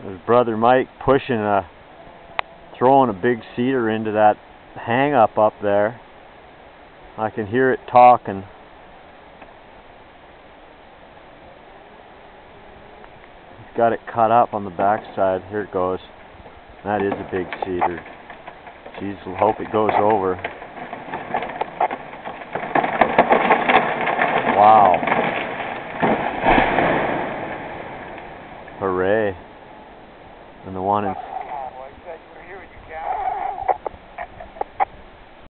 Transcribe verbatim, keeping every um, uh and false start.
His brother Mike pushing a, throwing a big cedar into that hang up up there. I can hear it talking. He's got it cut up on the backside. Here it goes. That is a big cedar. Jeez, we'll hope it goes over.